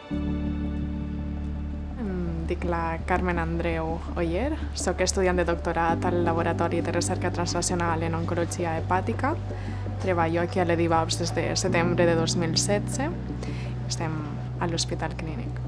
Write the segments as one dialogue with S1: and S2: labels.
S1: Em dic la Carmen Andreu Oller, soc estudiant de doctorat al Laboratori de Recerca Translacional en Oncologia Hepàtica. Treballo aquí a l'Edivaps des de setembre de 2016. Estem a l'Hospital Clínic.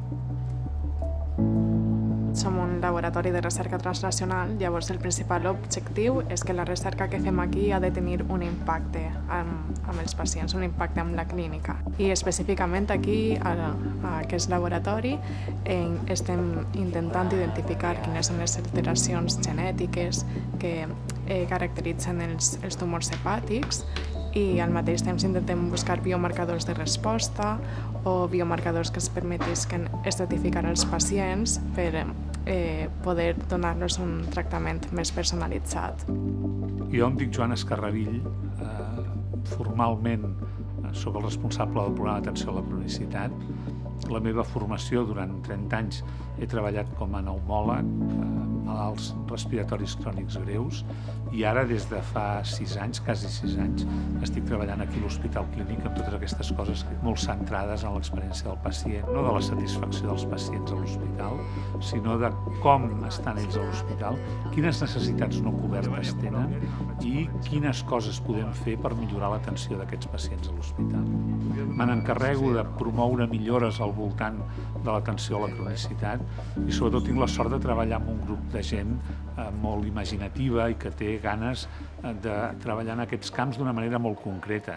S1: Som un laboratori de recerca translacional, llavors el principal objectiu és que la recerca que fem aquí ha de tenir un impacte amb els pacients, un impacte amb la clínica. I específicament aquí, a aquest laboratori, estem intentant identificar quines són les alteracions genètiques que caracteritzen els tumors hepàtics i al mateix temps intentem buscar biomarcadors de resposta o biomarcadors que ens permetisquen estratificar els pacients per poder donar-los un tractament més personalitzat.
S2: Jo em dic Joan Escarravill, formalment soc el responsable del programa d'atenció a la cronicitat. La meva formació durant 30 anys he treballat com a pneumòleg, malalts respiratoris crònics greus, i ara des de fa 6 anys, quasi 6 anys, estic treballant aquí a l'Hospital Clínic amb totes aquestes coses molt centrades en l'experiència del pacient, no de la satisfacció dels pacients a l'hospital, sinó de com estan ells a l'hospital, quines necessitats no cobertes tenen i quines coses podem fer per millorar l'atenció d'aquests pacients a l'hospital. Me n'encarrego de promoure millores al voltant de l'atenció a la cronicitat i sobretot tinc la sort de treballar amb un grup de gent molt imaginativa i que té ganes de treballar en aquests camps d'una manera molt concreta.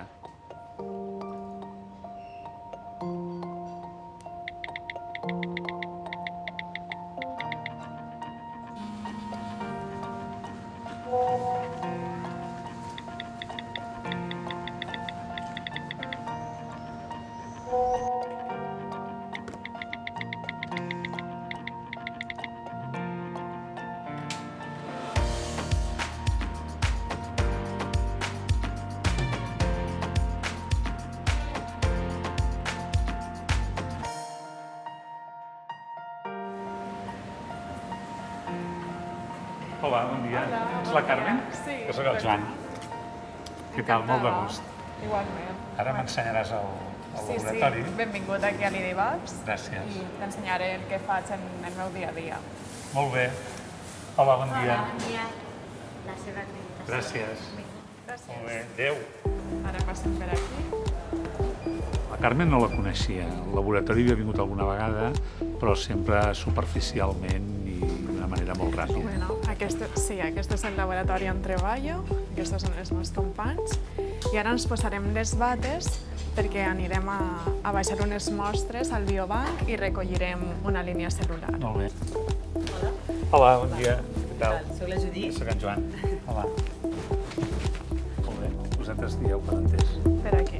S2: Hola, bon dia.
S1: Hola,
S2: Ets
S1: bon
S2: la
S1: dia.
S2: Carmen?
S1: Sí.
S2: Jo soc el Joan. Què tal? Molt de gust.
S1: Igualment.
S2: Ara m'ensenyaràs el laboratori.
S1: Sí, benvingut aquí a l'Edivaps.
S2: Gràcies.
S1: I t'ensenyaré el que faig en el meu dia a dia.
S2: Molt bé. Hola, bon dia.
S3: Hola, bon dia. La seva acreditació.
S2: Gràcies.
S1: Gràcies.
S2: Molt bé. Adéu.
S1: Ara passem per aquí.
S2: La Carmen no la coneixia. Al laboratori havia vingut alguna vegada, però sempre superficialment i d'una manera molt ràpida.
S1: Bueno, aquest és el laboratori on treballo, aquests són els meus companys, i ara ens posarem les bates perquè anirem a baixar unes mostres al biobanc i recollirem una línia cel·lular.
S2: Molt bé.
S3: Hola.
S2: Hola, bon dia. Què tal?
S3: Soc la Judit.
S2: Soc en Joan. Hola. Molt bé. Vosaltres dieu per entès.
S1: Per aquí.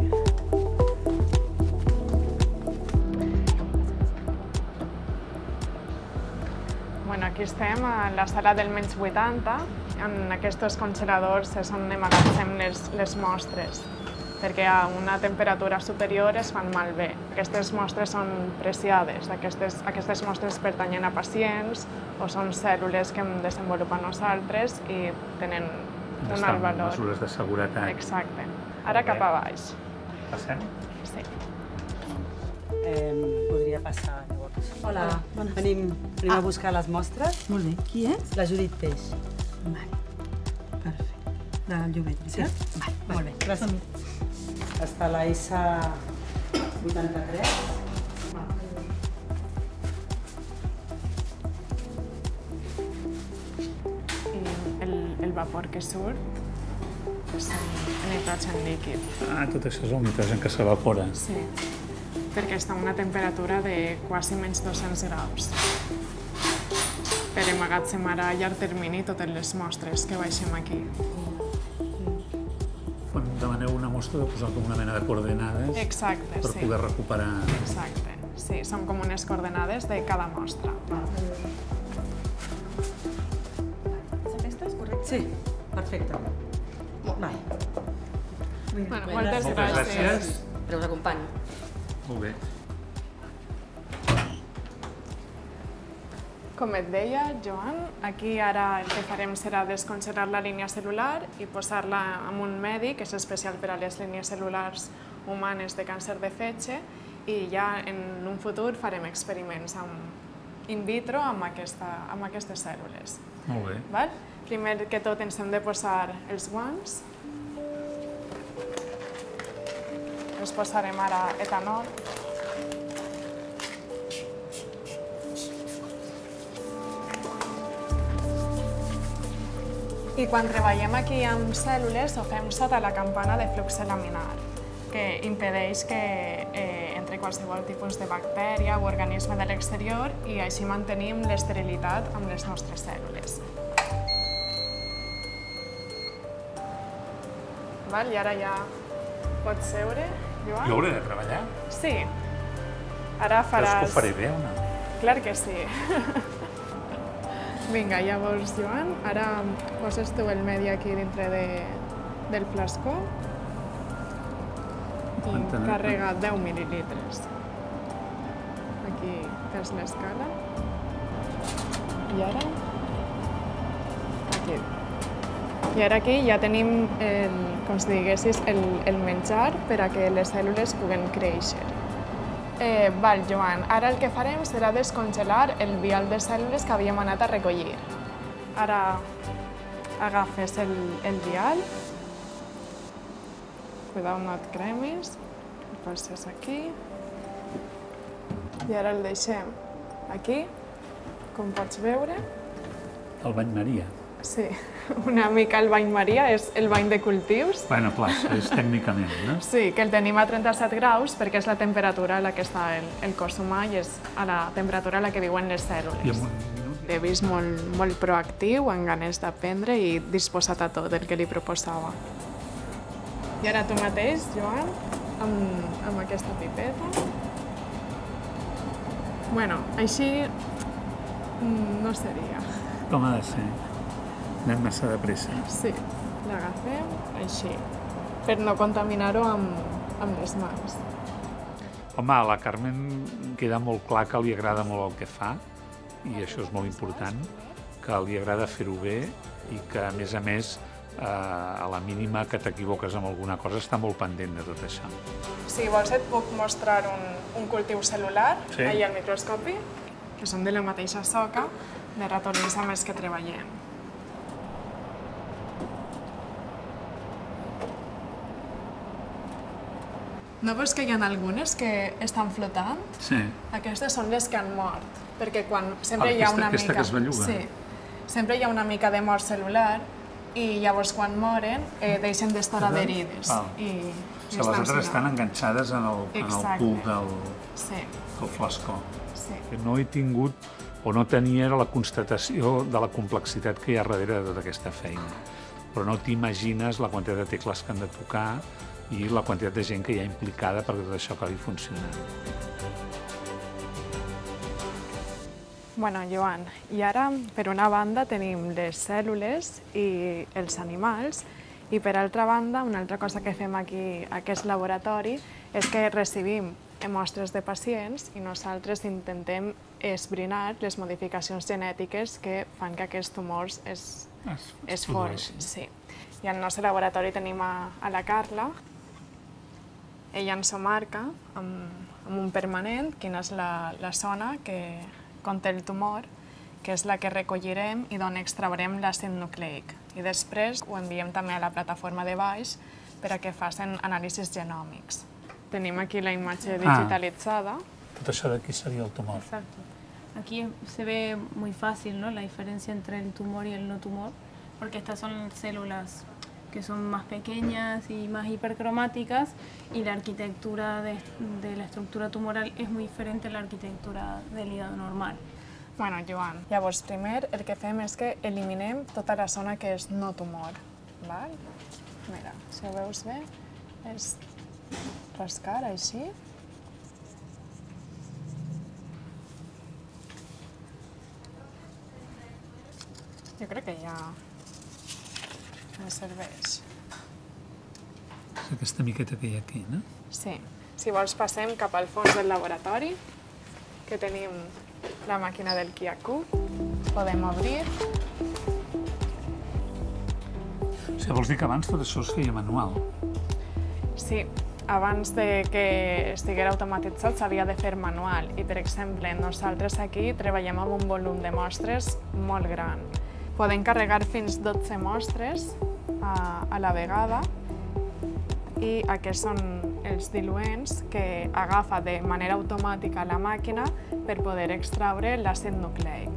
S1: Bueno, aquí estem a la sala del menys 80. En aquests congeladors és on emmagatzem les mostres, perquè a una temperatura superior es fan malbé. Aquestes mostres són preciades. Aquestes mostres pertanyen a pacients o són cèl·lules que hem desenvolupat nosaltres i tenen un alt valor.
S2: Mesures de seguretat.
S1: Exacte. Ara cap a baix.
S2: Passem?
S1: Sí.
S4: Podria passar, llavors.
S3: Hola.
S4: Venim a buscar les mostres.
S5: Molt bé. Qui és?
S4: La Judit Peix.
S5: Vale. Perfecte. Del Llobet, veritat?
S4: Sí.
S5: Vale,
S4: Molt bé, gràcies. Està la S83.
S1: I el vapor que surt és el nitrogen líquid.
S2: Ah, tot això és el nitrogen que s'evapora.
S1: Sí, perquè està a una temperatura de quasi menys 200 graus. Per emmagatzemar a llarg termini totes les mostres que baixem aquí.
S2: Quan demaneu una mostra de posar com una mena de coordenades
S1: Exacte,
S2: per
S1: sí.
S2: poder recuperar...
S1: Exacte, sí, són com unes coordenades de cada mostra.
S3: Són aquestes, correcte?
S4: Sí, perfecte. Vale.
S1: Bueno, moltes
S2: Moltes
S1: gràcies.
S2: gràcies.
S3: Però us acompanyo.
S2: Molt bé.
S1: Com et deia, Joan, aquí ara el que farem serà descongelar la línia cel·lular i posar-la en un medi que és especial per a les línies cel·lulars humanes de càncer de fetge i ja en un futur farem experiments in vitro amb aquestes cèl·lules.
S2: Molt bé.
S1: Val? Primer que tot ens hem de posar els guants. Ens posarem ara etanol. I quan treballem aquí amb cèl·lules ho fem sota la campana de flux laminar, que impedeix que entre qualsevol tipus de bactèria o organisme de l'exterior i així mantenim l'esterilitat amb les nostres cèl·lules. I ara ja pots seure, Joan?
S2: Jo hauré de treballar?
S1: Sí. Ara faràs...
S2: Creus que ho faré bé o no?
S1: Clar que sí. Vinga, llavors, Joan, ara poses tu el medi aquí dintre del flascó i carrega 10 mil·lilitres. Aquí tens l'escala. I ara? Aquí. I ara aquí ja tenim, com si diguessis, el menjar per a que les cèl·lules puguen créixer. Val, Joan, ara el que farem serà descongelar el vial de cèl·lules que havíem anat a recollir. Ara agafes el vial. Cuidao, no et cremis. El poses aquí. I ara el deixem aquí, com pots veure.
S2: El bany Maria.
S1: Sí, una mica el bany Maria, és el bany de cultius.
S2: Bueno, clar, és tècnicament, no?
S1: Sí, que el tenim a 37 graus perquè és la temperatura a la que està el cos humà i és a la temperatura a la que viuen les cèl·lules.
S2: I amb un minut...
S1: L'he vist molt proactiu, amb ganes d'aprendre i disposat a tot el que li proposava. I ara tu mateix, Joan, amb aquesta pipeta. Bueno, així no seria.
S2: Com ha de ser? Anem massa de pressa.
S1: Sí, l'agafem així, per no contaminar-ho amb les mans.
S2: Home, a la Carmen queda molt clar que li agrada molt el que fa, i això és molt important, que li agrada fer-ho bé i que, a més, a la mínima que t'equivoques amb alguna cosa està molt pendent de tot això.
S1: Si vols et puc mostrar un cultiu cel·lular,
S2: Sí.
S1: ahir al microscopi, que són de la mateixa soca de ratolins amb els que treballem. No veus que hi ha algunes que estan flotant?
S2: Sí.
S1: Aquestes són les que han mort, perquè sempre hi ha una mica...
S2: Aquesta que es belluga?
S1: Sí, sempre hi ha una mica de mort cel·lular i llavors quan moren deixen d'estar adherides.
S2: Les altres estan enganxades en el pub del flascó.
S1: Sí.
S2: No he tingut o no tenia la constatació de la complexitat que hi ha darrere de tota aquesta feina. Però no t'imagines la quantitat de tecles que han de tocar i la quantitat de gent que hi ha implicada perquè tot això acabi funcionant.
S1: Bueno, Joan, i ara, per una banda, tenim les cèl·lules i els animals, i per altra banda, una altra cosa que fem aquí a aquest laboratori és que recibim mostres de pacients i nosaltres intentem esbrinar les modificacions genètiques que fan que aquests tumors es formin. Sí. I al nostre laboratori tenim a la Carla. Ella ens ho marca amb un permanent, quina és la zona que conté el tumor, que és la que recollirem i d'on extraurem l'àcid nucleic. I després ho enviem també a la plataforma de baix per a que facin anàlisis genòmics. Tenim aquí la imatge digitalitzada.
S2: Tot això d'aquí seria el tumor.
S6: Exacto. Aquí se ve muy fácil, ¿no?, la diferencia entre el tumor y el no tumor, porque estas son células que son más pequeñas y más hipercromáticas, y la arquitectura de la estructura tumoral es muy diferente a la arquitectura del hígado normal.
S1: Bueno, Joan, llavors primer el que fem és que eliminem tota la zona que és no tumor. Val? Mira, si ho veus bé, és rascar així. Jo crec que ja ens serveix.
S2: És aquesta miqueta que hi ha aquí, no?
S1: Sí. Si vols passem cap al fons del laboratori, que tenim la màquina del Kiaku. Podem obrir.
S2: O sigui, vols dir que abans tot això es feia manual?
S1: Sí, abans de que estigués automatitzat s'havia de fer manual i, per exemple, nosaltres aquí treballem amb un volum de mostres molt gran. Podem carregar fins 12 mostres a la vegada i aquests són els diluents que agafa de manera automàtica la màquina per poder extraure l'àcid nucleic.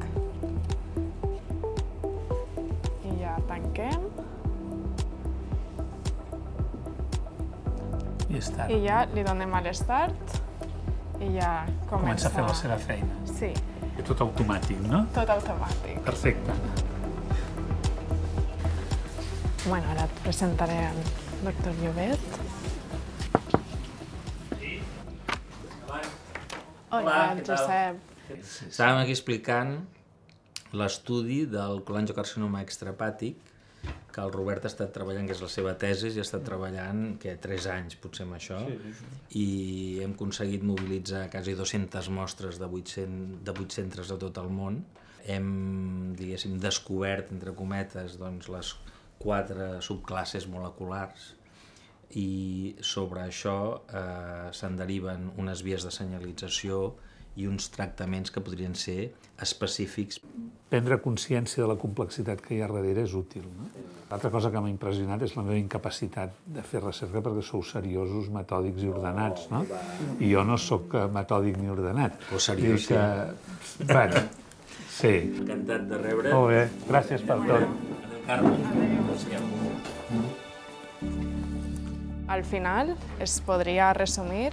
S1: I ja tanquem.
S2: I està.
S1: I ja li donem a l'start i ja
S2: Comença a fer la seva feina.
S1: Sí,
S2: I tot automàtic, no?
S1: tot automàtic.
S2: Perfecte.
S1: Bueno, ara et presentaré el doctor Llobet. Hola, Josep.
S7: Estàvem aquí explicant l'estudi del colangiocarcinoma extrahepàtic que el Robert ha estat treballant, que és la seva tesi, i ha estat treballant 3 anys potser amb això, i hem aconseguit mobilitzar quasi 200 mostres de 8 centres de tot el món. Hem, diguéssim, descobert, entre cometes, doncs, les 4 subclasses moleculars i sobre això se'n deriven unes vies de senyalització i uns tractaments que podrien ser específics.
S2: Prendre consciència de la complexitat que hi ha darrere és útil, no? L'altra cosa que m'ha impressionat és la meva incapacitat de fer recerca perquè sou seriosos, metòdics i ordenats, no? I jo no sóc metòdic ni ordenat.
S7: O seriós,
S2: sí. Bueno, sí.
S7: Encantat de rebre.
S2: Molt bé, gràcies per tot.
S1: Al final es podria resumir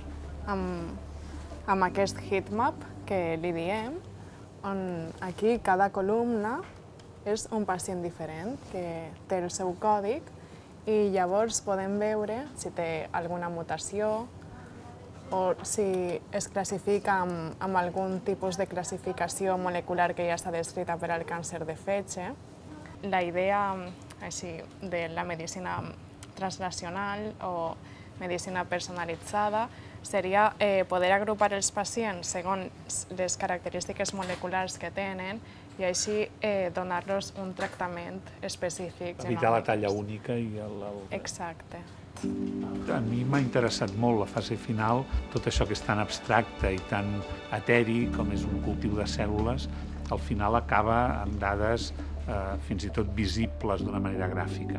S1: amb aquest heatmap que li diem, on aquí cada columna és un pacient diferent que té el seu còdig i llavors podem veure si té alguna mutació o si es classifica amb algun tipus de classificació molecular que ja està descrita per al càncer de fetge. La idea així, de la medicina translacional o medicina personalitzada seria poder agrupar els pacients segons les característiques moleculars que tenen i així donar-los un tractament específic.
S2: Evitar la talla única i el...
S1: Exacte.
S2: A mi m'ha interessat molt la fase final, tot això que és tan abstracte i tan eteri com és un cultiu de cèl·lules, al final acaba amb dades fins i tot visibles d'una manera gràfica.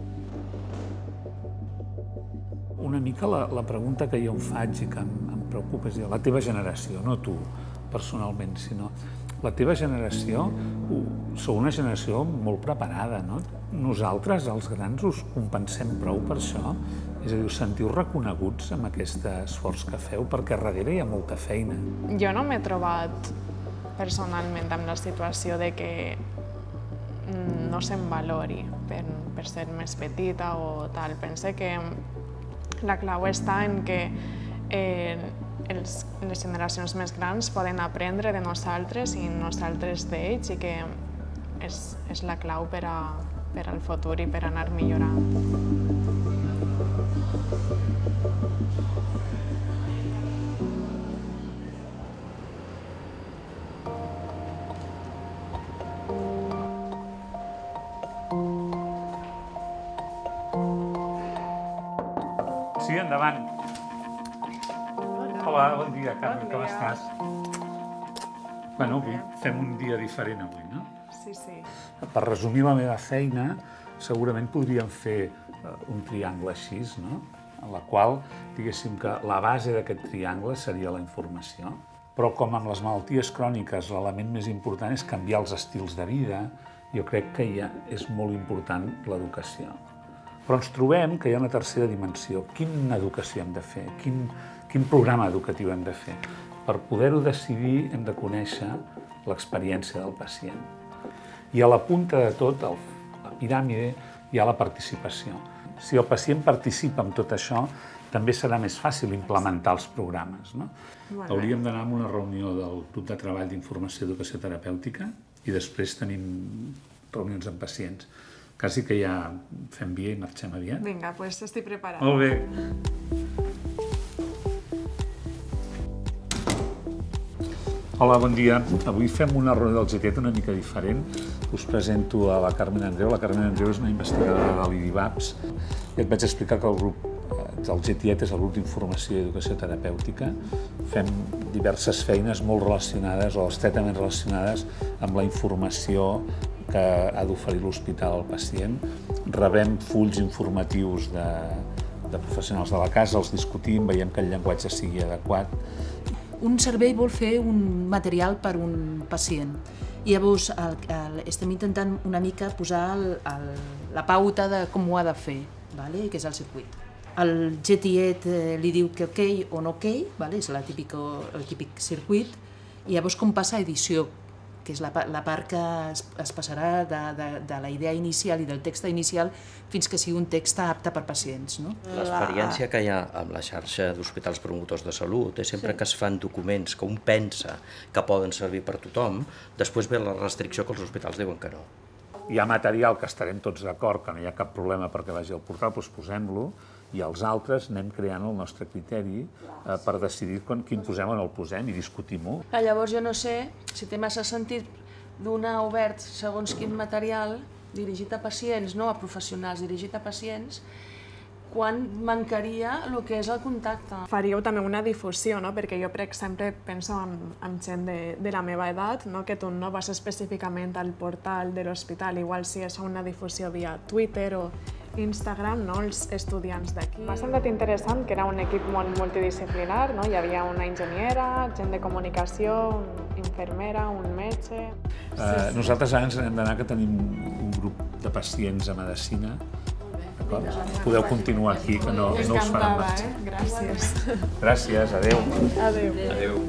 S2: Una mica la pregunta que jo em faig i que em preocupa és la teva generació, no tu personalment, sinó la teva generació, sou una generació molt preparada, no? Nosaltres, els grans, us compensem prou per això? És a dir, us sentiu reconeguts amb aquest esforç que feu? Perquè darrere hi ha molta feina.
S1: Jo no m'he trobat personalment amb la situació de que no se'm valori per ser més petita o tal. Pense que la clau està en que les generacions més grans poden aprendre de nosaltres i nosaltres d'ells i que és la clau per al futur i per anar millorant.
S2: Sí, endavant. Hola, bon dia, Carme, com estàs? Bueno, avui fem un dia diferent avui, no?
S1: Sí, sí.
S2: Per resumir la meva feina, segurament podríem fer un triangle així, no? En la qual, diguéssim que la base d'aquest triangle seria la informació. Però com amb les malalties cròniques l'element més important és canviar els estils de vida, jo crec que ja és molt important l'educació. Però ens trobem que hi ha una tercera dimensió. Quina educació hem de fer? Quin programa educatiu hem de fer? Per poder-ho decidir hem de conèixer l'experiència del pacient. I a la punta de tot, la piràmide, hi ha la participació. Si el pacient participa en tot això, també serà més fàcil implementar els programes, no? Hauríem d'anar a una reunió del grup de treball d'informació i educació terapèutica i després tenim reunions amb pacients. Quasi que ja fem via i marxem aviat.
S1: Vinga, doncs estic preparada.
S2: Molt bé. Hola, bon dia. Avui fem una roda del GT una mica diferent. Us presento a la Carmen Andreu. La Carmen Andreu és una investigadora de l'IDIVAPS i et vaig explicar que el grup El GTET és el grup d'informació i educació terapèutica. Fem diverses feines molt relacionades o estretament relacionades amb la informació que ha d'oferir l'hospital al pacient. Rebem fulls informatius de professionals de la casa, els discutim, veiem que el llenguatge sigui adequat.
S5: Un servei vol fer un material per un pacient. I llavors estem intentant una mica posar la pauta de com ho ha de fer, que és el circuit. El GTET li diu que ok o no ok, és el típic circuit, i llavors com passa a edició, que és la part que es passarà de la idea inicial i del text inicial fins que sigui un text apte per pacients.
S8: L'experiència que hi ha amb la xarxa d'hospitals promotors de salut és sempre que es fan documents que un pensa que poden servir per tothom, després ve la restricció que els hospitals diuen que no.
S2: Hi ha material que estarem tots d'acord, que no hi ha cap problema perquè vagi al portal, doncs posem-lo, i els altres anem creant el nostre criteri per decidir quin posem o no el posem i discutim-ho.
S5: Llavors jo no sé si té massa sentit donar obert segons quin material dirigit a pacients, no a professionals, dirigit a pacients, quan mancaria el que és el contacte.
S1: Faríeu també una difusió, perquè jo, per exemple, penso en gent de la meva edat, que tu no vas específicament al portal de l'hospital, igual si és una difusió via Twitter o Instagram, els estudiants d'aquí. M'ha semblat interessant que era un equip molt multidisciplinar, hi havia una enginyera, gent de comunicació, infermera, un metge...
S2: Nosaltres ara ens hem d'anar, que tenim un grup de pacients a medicina. Podeu continuar aquí, que no us faran marxar.
S1: Gràcies.
S2: Gràcies, adeu.
S1: Adeu.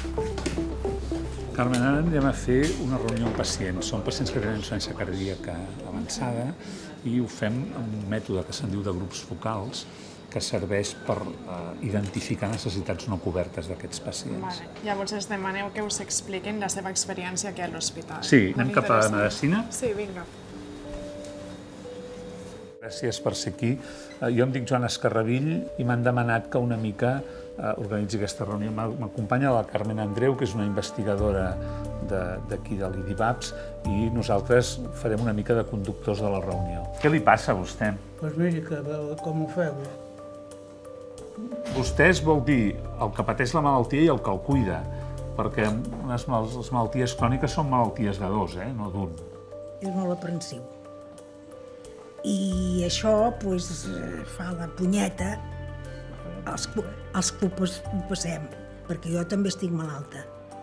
S2: Carmen, ara anem a fer una reunió amb pacients. Són pacients que tenen insuficiència cardíaca avançada i ho fem amb un mètode que se'n diu de grups focals, que serveix per identificar necessitats no cobertes d'aquests pacients.
S1: Llavors us demaneu que us expliquin la seva experiència aquí a l'hospital.
S2: Sí, anem cap a medicina?
S1: Sí, vinga.
S2: Gràcies per ser aquí. Jo em dic Joan Escarravill i m'han demanat que una mica organitzi aquesta reunió. M'acompanya la Carmen Andreu, que és una investigadora d'aquí de l'IDIVAPS, i nosaltres farem una mica de conductors de la reunió. Què li passa a vostè?
S9: Doncs miri, com ho feu?
S2: Vostè vol dir el que pateix la malaltia i el que el cuida, perquè les malalties cròniques són malalties de dos, no d'un.
S10: És molt aprensiu. I això fa la punyeta als que ho passem, perquè jo també estic malalta.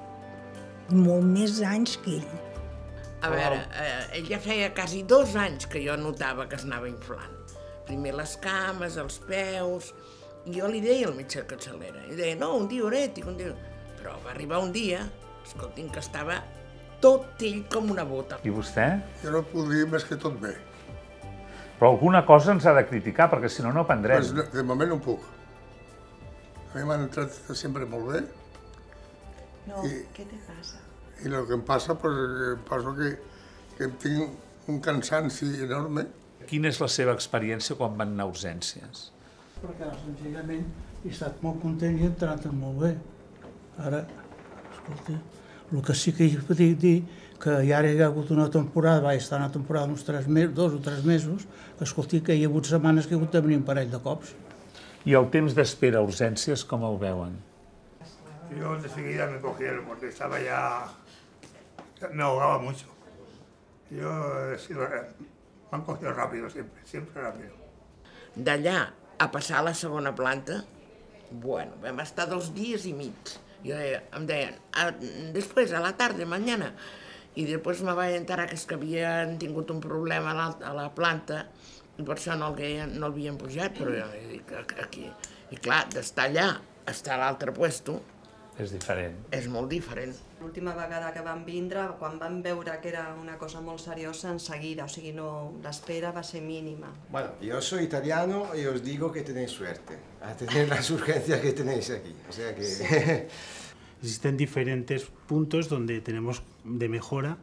S10: Molt més anys que ell.
S11: A veure, ell ja feia quasi 2 anys que jo notava que es anava inflant. Primer les cames, els peus... I jo li deia al metge de capçalera, i deia, no, un diürètic, Però va arribar un dia, escolti'm, que estava tot ell com una bota.
S2: I vostè?
S9: Jo no puc dir més que tot bé.
S2: Però alguna cosa ens ha de criticar, perquè si no, no aprendrem.
S9: De moment no puc. A mi m'han entrat sempre molt bé.
S3: No, què te passa?
S9: I el que em passa, penso que tinc un cansanci enorme.
S2: Quina és la seva experiència quan van anar a urgències?
S9: Perquè senzillament he estat molt content i he entrat molt bé. Ara, escolta, el que sí que hi puc dir que ja hi ha hagut una temporada, vaig estar una temporada uns 2 o 3 mesos, que escolti, que hi ha hagut setmanes que he hagut de venir un parell de cops.
S2: I el temps d'espera a urgències, com el veuen?
S9: Yo enseguida me cogieron porque estaba ya... me ahogaba mucho. Me han cogido rápido siempre rápido.
S11: D'allà a passar a la segona planta, bueno, vam estar 2 dies i mig. Em deien, després, a la tarda, mañana. I després me vaig enterar que havien tingut un problema a la planta i per això no l'havien pujat, però jo dic, aquí. I clar, d'estar allà a estar a l'altre puesto...
S2: És diferent.
S11: És molt diferent.
S3: L'última vegada que vam vindre, quan vam veure que era una cosa molt seriosa, en seguida, o sigui, l'espera va ser mínima.
S12: Bueno, yo soy italiano y os digo que tenéis suerte a tener las urgencias que tenéis aquí. O sea que...
S13: Sí. Existen diferentes puntos donde tenemos de mejora.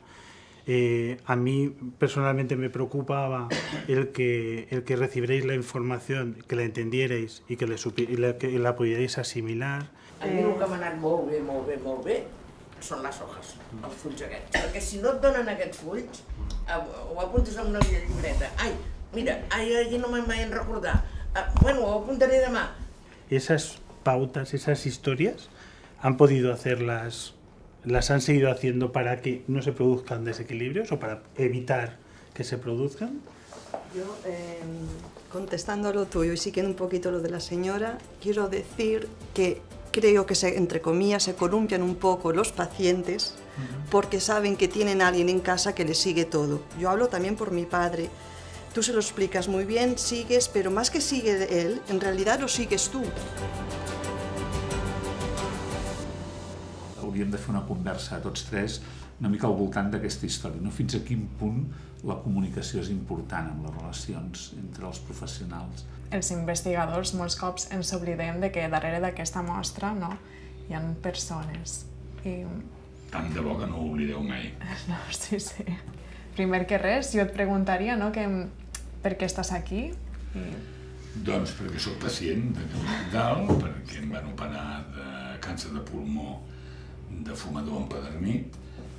S13: A mí personalmente me preocupaba el que recibierais la información, que la entendierais y que la pudierais asimilar.
S11: A mi el que m'ha anat molt bé, són les hojas, els fulls aquests. Perquè si no et donen aquests fulls, ho apuntes en una llibreta. Ai, mira, allí no me'n vaig recordar. Bueno, ho apuntaré demà.
S13: Esas pautas, esas historias, ¿han podido hacerlas, las han seguido haciendo para que no se produzcan desequilibrios o para evitar que se produzcan?
S3: Yo, contestando a lo tuyo y siguiendo un poquito lo de la señora, quiero decir que creo que, entre comillas, se columpian un poco los pacientes porque saben que tienen a alguien en casa que les sigue todo. Yo hablo también por mi padre. Tú se lo explicas muy bien, sigues, pero más que sigue él, en realidad lo sigues tú.
S2: Hauríem de fer una conversa tots tres una mica al voltant d'aquesta història, no? Fins a quin punt la comunicació és important en les relacions entre els professionals.
S1: Els investigadors molts cops ens oblidem de que darrere d'aquesta mostra, no, hi ha persones. I...
S14: Tant de bo que no ho oblideu mai.
S1: No, sí. Primer que res, jo et preguntaria, no, per què estàs aquí?
S14: Doncs perquè sóc pacient de l'hospital, perquè em van operar de càncer de pulmó de fumador empedernit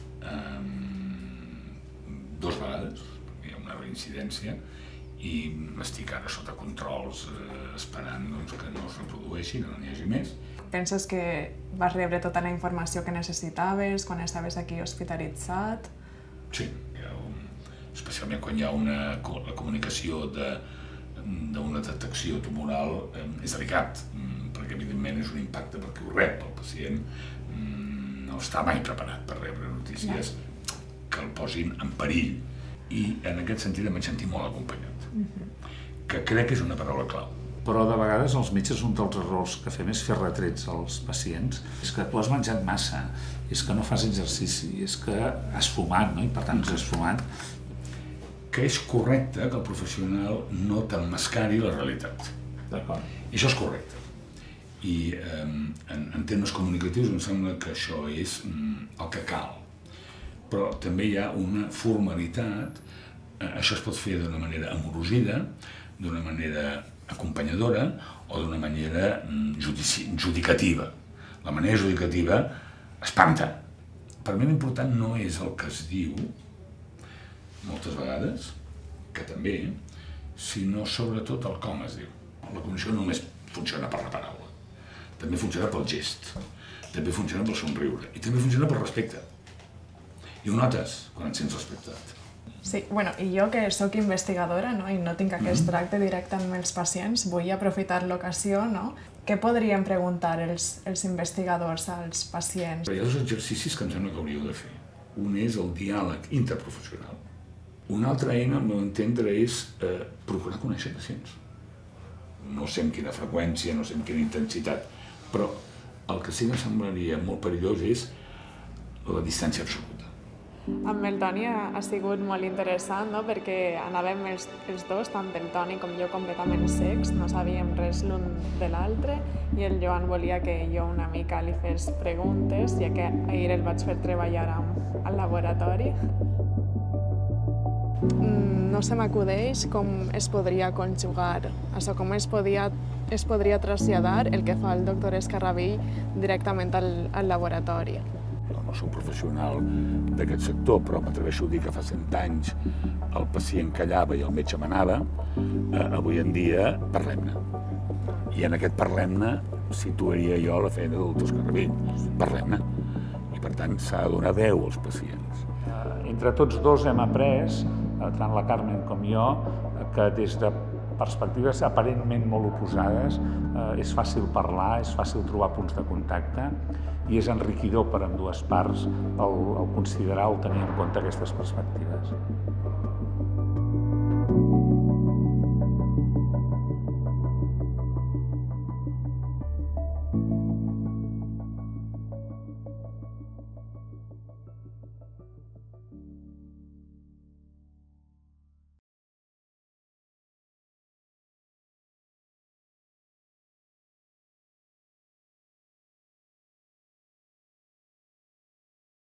S14: 2 vegades, hi ha una reincidència, i estic ara sota controls esperant que no es reprodueixi, que no n'hi hagi més.
S1: Penses que vas rebre tota la informació que necessitaves quan estaves aquí hospitalitzat?
S14: Sí, especialment quan hi ha la comunicació d'una detecció tumoral és delicat, perquè evidentment és un impacte perquè ho rep el pacient, no està mai preparat per rebre notícies que el posin en perill, i en aquest sentit em vaig sentir molt acompanyat, que crec que és una paraula clau.
S2: Però de vegades els metges, un dels errors que fem és fer retrets als pacients. És que tu has menjat massa, és que no fas exercici, és que has fumat, no? I per tant has fumat.
S14: Que és correcte que el professional no t'emmascari la realitat.
S2: D'acord.
S14: I això és correcte. I en termes comunicatius em sembla que això és el que cal. Però també hi ha una formalitat, això es pot fer d'una manera amorosida, d'una manera acompanyadora o d'una manera judicativa. La manera judicativa espanta. Per mi l'important no és el que es diu, moltes vegades, que també, sinó sobretot el com es diu. La comunicació no només funciona per la paraula, també funciona pel gest, també funciona pel somriure i també funciona pel respecte. I ho notes quan et sents respectat.
S1: Sí, bueno, i jo que sóc investigadora, no, i no tinc aquest tracte directe amb els pacients, vull aprofitar l'ocasió, no? Què podríem preguntar els investigadors als pacients?
S14: Hi ha 2 exercicis que em sembla que hauríeu de fer. Un és el diàleg interprofessional. Una altra eina, al meu entendre, és procurar conèixer pacients. No sé amb quina freqüència, no sé amb quina intensitat, però el que sí que em semblaria molt perillós és la distància absoluta.
S1: Amb el Toni ha sigut molt interessant, no? Perquè anàvem els dos, tant el Toni com jo, completament secs, no sabíem res l'un de l'altre, i el Joan volia que jo una mica li fes preguntes, ja que ahir el vaig fer treballar al laboratori. No se m'acudeix com es podria conjugar, això, com es podria traslladar el que fa el doctor Escarrabill directament al laboratori.
S14: No soc professional d'aquest sector, però m'atreveixo a dir que fa 100 anys el pacient callava i el metge manava. Avui en dia parlem-ne. I en aquest parlem-ne situaria jo la feina del doctor Escarrabill. Parlem-ne. I per tant s'ha de donar veu als pacients.
S2: Entre tots dos hem après, tant la Carmen com jo, que des de perspectives aparentment molt oposades és fàcil parlar, és fàcil trobar punts de contacte i és enriquidor per ambdues parts el considerar o tenir en compte aquestes perspectives.